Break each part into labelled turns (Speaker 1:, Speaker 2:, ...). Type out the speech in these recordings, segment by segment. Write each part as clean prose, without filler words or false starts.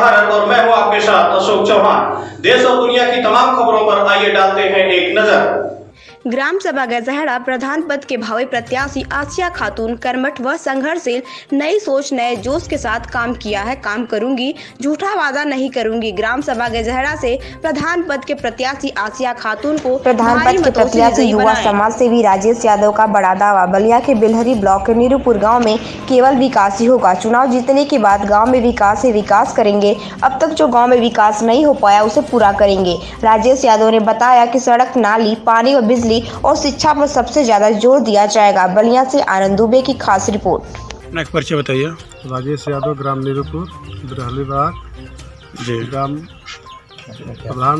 Speaker 1: भारत और मैं हूं आपके साथ अशोक चौहान। देश और दुनिया की तमाम खबरों पर आइए डालते हैं एक नजर।
Speaker 2: ग्राम सभा गैजहरा प्रधान पद के भावी प्रत्याशी आसिया खातून कर्मठ व संघर्षशील, नई सोच नए जोश के साथ काम किया है। काम करूंगी, झूठा वादा नहीं करूंगी। ग्राम सभा गैजहरा से प्रधान पद के प्रत्याशी आसिया खातून को
Speaker 3: प्रधान पद के प्रत्याशी युवा समाज सेवी राजेश यादव का बड़ा दावा। बलिया के बिलहरी ब्लॉक के नीरूपुर गाँव में केवल विकास ही होगा। चुनाव जीतने के बाद गाँव में विकास ही विकास करेंगे। अब तक जो गाँव में विकास नहीं हो पाया उसे पूरा करेंगे। राजेश यादव ने बताया कि सड़क, नाली, पानी व बिजली और शिक्षा पर सबसे ज्यादा जोर दिया जाएगा। बलिया से आनंद दुबे की खास रिपोर्ट।
Speaker 4: अपना एक परिचय बताइए।
Speaker 5: राजेश यादव, ग्राम नीरूपुर, बिरहली
Speaker 4: जी,
Speaker 5: ग्राम प्रधान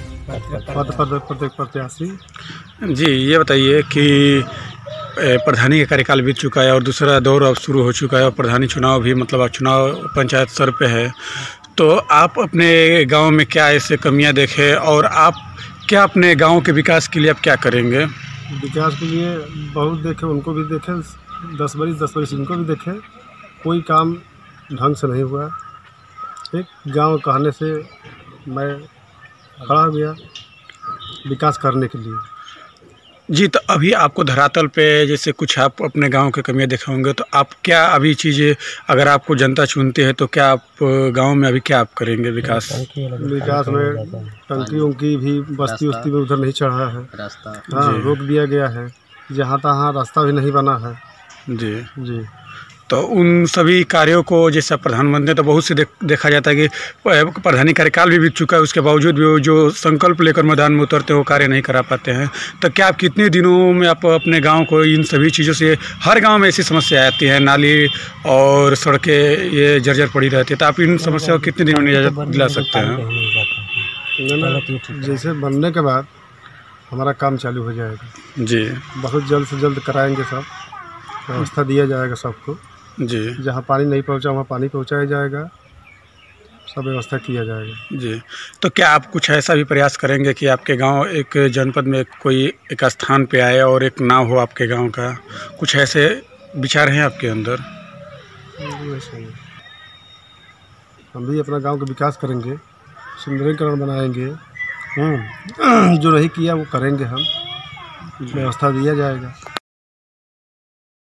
Speaker 5: पद प्रत्याशी।
Speaker 4: जी, ये बताइए कि प्रधानी का कार्यकाल बीत चुका है और दूसरा दौर अब शुरू हो चुका है और प्रधानी चुनाव भी अब चुनाव पंचायत स्तर पे है, तो आप अपने गांव में क्या ऐसे कमियां देखे और आप क्या अपने गांव के विकास के लिए आप क्या करेंगे?
Speaker 5: विकास के लिए बहुत देखे, उनको भी देखे, 10 बरिस इनको भी देखे, कोई काम ढंग से नहीं हुआ। एक गांव कहने से मैं खड़ा हो गया विकास करने के लिए।
Speaker 4: जी, तो अभी आपको धरातल पे जैसे कुछ आप अपने गांव के कमियां देखे होंगे, तो आप क्या अभी चीज़ें, अगर आपको जनता चुनती है तो क्या आप गांव में अभी क्या आप करेंगे विकास
Speaker 5: में? टंकी उनकी भी बस्ती में उधर नहीं चढ़ा है, हाँ, रोक दिया गया है। जहाँ तहाँ रास्ता भी नहीं बना है।
Speaker 4: जी
Speaker 5: जी,
Speaker 4: तो उन सभी कार्यों को जैसा प्रधानमंत्री, तो बहुत से देखा जाता है कि प्रधानी कार्यकाल भी बीत चुका है, उसके बावजूद भी वो जो संकल्प लेकर मैदान में उतरते हैं वो कार्य नहीं करा पाते हैं। तो क्या आप कितने दिनों में आप अपने गांव को इन सभी चीज़ों से, हर गांव में ऐसी समस्या आती है, नाली और सड़कें ये जर्जर पड़ी रहती है, तो आप इन समस्याओं को कितने दिनों में निजात दिला सकते हैं?
Speaker 5: जैसे बनने के बाद हमारा काम चालू हो जाएगा।
Speaker 4: जी,
Speaker 5: बहुत जल्द से जल्द कराएंगे, सब व्यवस्था दिया जाएगा सबको।
Speaker 4: जी,
Speaker 5: जहाँ पानी नहीं पहुँचा वहाँ पानी पहुँचाया जाएगा, सब व्यवस्था किया जाएगा।
Speaker 4: जी, तो क्या आप कुछ ऐसा भी प्रयास करेंगे कि आपके गांव एक जनपद में कोई एक स्थान पे आए और एक नाम हो आपके गांव का? कुछ ऐसे विचार हैं आपके अंदर?
Speaker 5: हम भी अपना गांव का विकास करेंगे, सुंदरीकरण बनाएंगे। जो नहीं किया वो करेंगे, हम व्यवस्था दिया जाएगा।